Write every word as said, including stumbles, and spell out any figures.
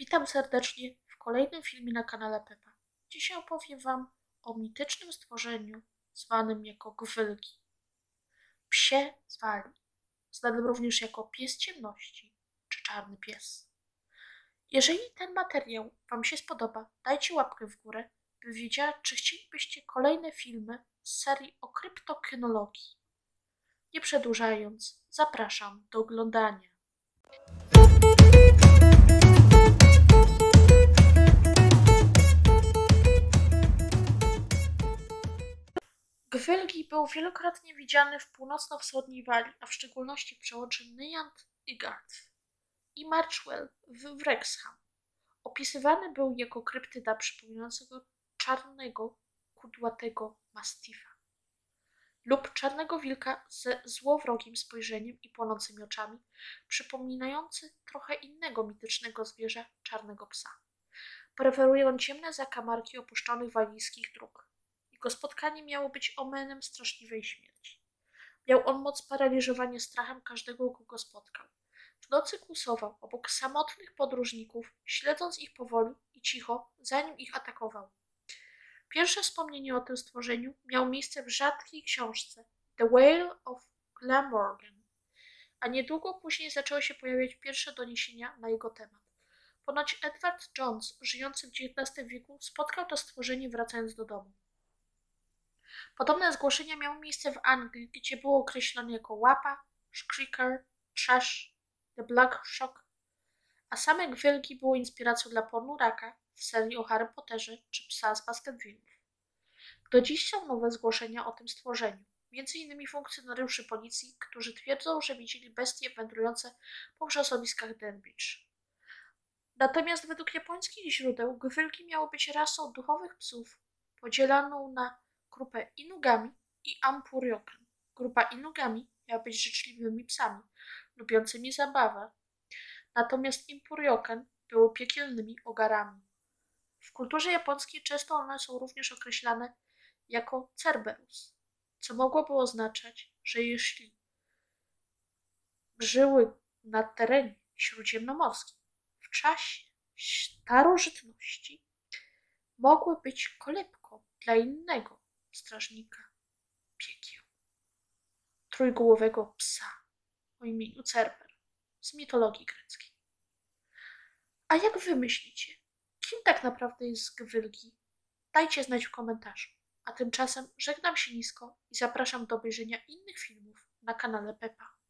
Witam serdecznie w kolejnym filmie na kanale Pepa. Dzisiaj opowiem Wam o mitycznym stworzeniu zwanym jako Gwylgi. Psie z Walii, znanym również jako pies ciemności czy czarny pies. Jeżeli ten materiał Wam się spodoba, dajcie łapkę w górę, by wiedziała, czy chcielibyście kolejne filmy z serii o kryptokynologii. Nie przedłużając, zapraszam do oglądania. Gwylgi był wielokrotnie widziany w północno-wschodniej Walii, a w szczególności w przełęczy Nyand i Garth i Marchwell w Wrexham. Opisywany był jako kryptyda przypominającego czarnego, kudłatego mastifa lub czarnego wilka ze złowrogim spojrzeniem i płonącymi oczami, przypominający trochę innego mitycznego zwierza, czarnego psa. Preferuje on ciemne zakamarki opuszczonych walijskich dróg. Jego spotkanie miało być omenem straszliwej śmierci. Miał on moc paraliżowania strachem każdego, kogo spotkał. W nocy kłusował obok samotnych podróżników, śledząc ich powoli i cicho, zanim ich atakował. Pierwsze wspomnienie o tym stworzeniu miało miejsce w rzadkiej książce The Whale of Glamorgan, a niedługo później zaczęły się pojawiać pierwsze doniesienia na jego temat. Ponoć Edward Jones, żyjący w dziewiętnastym wieku, spotkał to stworzenie wracając do domu. Podobne zgłoszenia miały miejsce w Anglii, gdzie było określone jako łapa, shrieker, trash, the black shock, a same Gwylgi było inspiracją dla ponuraka w serii o Harry Potterze czy psa z Baskervillów. Do dziś są nowe zgłoszenia o tym stworzeniu, między innymi funkcjonariuszy policji, którzy twierdzą, że widzieli bestie wędrujące po wrzosowiskach Denbridge. Natomiast według japońskich źródeł Gwylgi miały być rasą duchowych psów podzielaną na grupę Inugami i Ampuryoken. Grupa Inugami miała być życzliwymi psami, lubiącymi zabawę, natomiast Ampuryoken były piekielnymi ogarami. W kulturze japońskiej często one są również określane jako Cerberus, co mogłoby oznaczać, że jeśli żyły na terenie śródziemnomorskim w czasie starożytności, mogły być kolebką dla innego strażnika piekieł, trójgłowego psa o imieniu Cerber z mitologii greckiej. A jak wy myślicie, kim tak naprawdę jest Gwylgi? Dajcie znać w komentarzu. A tymczasem żegnam się nisko i zapraszam do obejrzenia innych filmów na kanale Pepa.